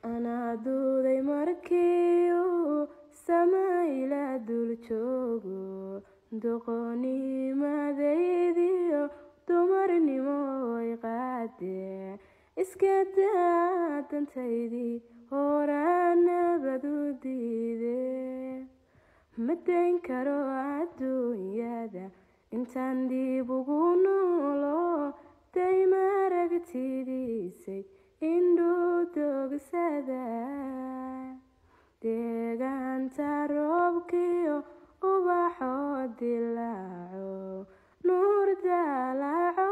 أنا دودي مركيو سما إلى دول جوجو دقوني ما ديديو دمرني موي قادي إسكتا تنتيدي هورانا بدوديدي مدين كرو الدنيا intaan dib ugu noolo dayma aragtidiisay indhuu doogsada deegaanta roobkiyo ubaxoo dilaaco nuur daalaco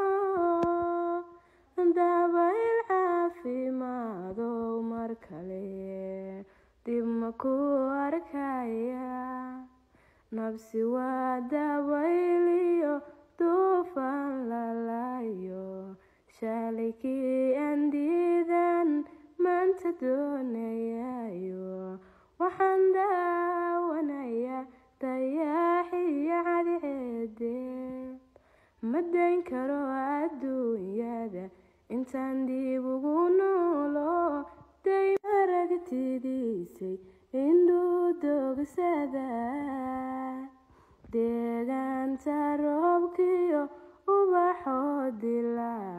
dabayl caafimadow mar kale dib ma ku arkaya nabsi waa dabayliyo duufaan lalayo shalay kii aan diidan maanta doonayayo waxaan daawanayaa dayaaxiyo cadceede ma dayn karo adduunyada intaan dib ugu noolo dayma aragtidiisay indhuu doogsada deegaanta roobkiyo ubaxoo dilaaco